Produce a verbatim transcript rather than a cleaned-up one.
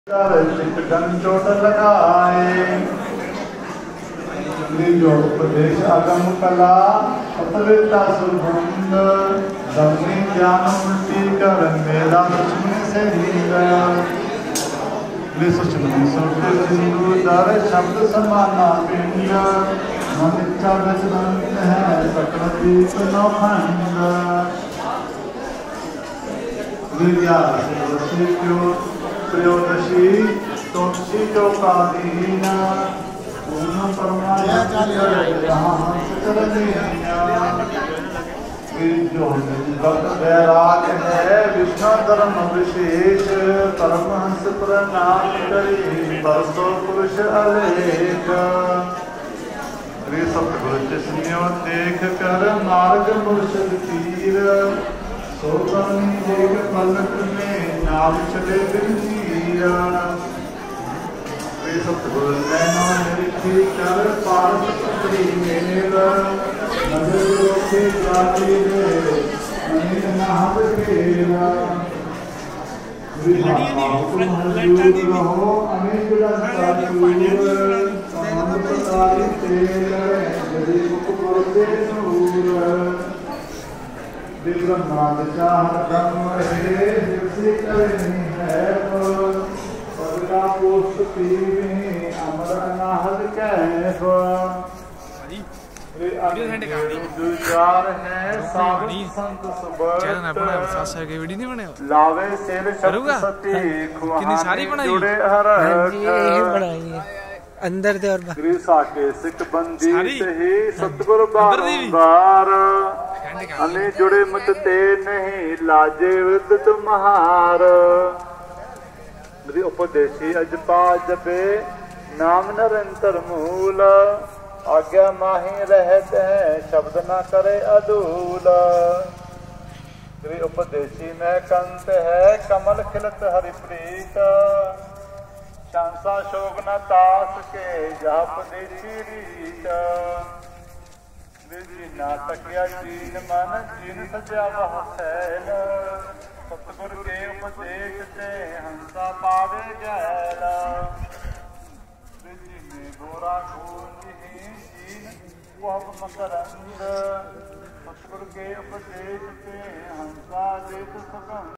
चोट लगाए जो उपदेश आगम कला पतविता सुभंग दमनी ज्ञान उल्टी कर मेरा सुचने से हींग सुचने सुटे सिंधु दर शब्द समाना पिंड मन इच्छा वचन है सकल दीप नौखंड विद्या से क्यों त्रयोदशी तुलसी जो कादीना पूर्ण परमात्मा जो भक्त वैराग है विष्णु धर्म विशेष परमहंस प्रणाम करी परसो पुरुष अलेख सतगुरु जिसन्यो देख कर मार्ग मुर्शद तीर सोगनी देख पलक में नाम चले बिन जीरा वे सतगुरु नैनो निरीक्षी कर पारस पत्री मेल नजर रोके जाती रे अनिल नाहब केला विधाता तुम हजूर रहो अनेक रंगा चूर समान पतारी तेल जरी मुख पुरते नूर विक्रमाद चाह धर्म रहे हिरसी करनी है पदका पुष्प पीवी अमर नाहद कैफ दुजार है साधु संत सुबर्त लावे सेल शब्द सती खुहाने जुड़े हर अंदर दे और ग्रीसा के सिख बंदी सही सतगुरु बार अने जुड़े मत ते नहीं लाजे विद तुम्हार मेरी उपदेशी अजपा जपे नाम निरंतर मूल आज्ञा माही रहते हैं शब्द न करे अदूल मेरी उपदेशी में कंत है कमल खिलत हरिप्रीत शांसा शोक न तास के जाप देशी रीत नाटकिया जीन मन जीन सजा वह सैल सतगुर के उपदेश से हंसा पावे गैल में गोरा खून जीन वह मकरंद सतगुर के उपदेश से हंसा देत सुगंध।